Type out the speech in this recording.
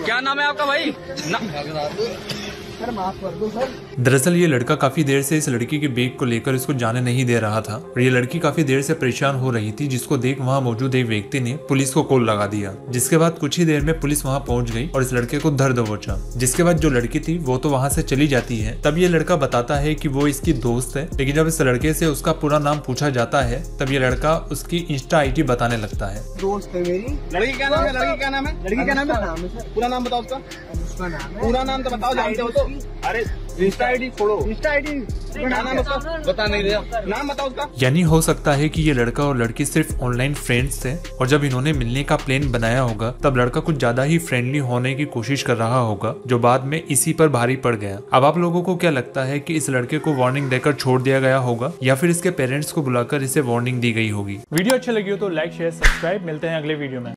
क्या नाम है आपका भाई? सर माफ कर दो सर। दरअसल ये लड़का काफी देर से इस लड़की के बैग को लेकर इसको जाने नहीं दे रहा था और ये लड़की काफी देर से परेशान हो रही थी, जिसको देख वहाँ मौजूद एक व्यक्ति ने पुलिस को कॉल लगा दिया। जिसके बाद कुछ ही देर में पुलिस वहाँ पहुंच गई और इस लड़के को धर दबोचा। जिसके बाद जो लड़की थी वो तो वहाँ से चली जाती है। तब ये लड़का बताता है कि वो इसकी दोस्त है, लेकिन जब इस लड़के से उसका पूरा नाम पूछा जाता है तब ये लड़का उसकी इंस्टा आईडी बताने लगता है। दोस्त है मेरी। लड़की क्या नाम है? लड़की क्या नाम है? लड़की क्या नाम है? पूरा नाम बताओ उसका। उसका नाम है। पूरा नाम तो बताओ, जानते हो तो। अरे इंस्टा आईडी छोड़ो, इंस्टा आईडी क्या नाम है उसका? बता नहीं रहा, नाम बताओ उसका। यानी हो सकता है कि ये लड़का और लड़की सिर्फ ऑनलाइन फ्रेंड्स थे और जब इन्होंने मिलने का प्लान बनाया होगा तब लड़का कुछ ज्यादा ही फ्रेंडली होने की कोशिश कर रहा होगा, जो बाद में इसी पर भारी पड़ गया। अब आप लोगों को क्या लगता है कि इस लड़के को वार्निंग देकर छोड़ दिया गया होगा या फिर इसके पेरेंट्स को बुलाकर इसे वार्निंग दी गई होगी? वीडियो अच्छी लगी हो तो लाइक शेयर सब्सक्राइब। मिलते हैं अगले वीडियो में।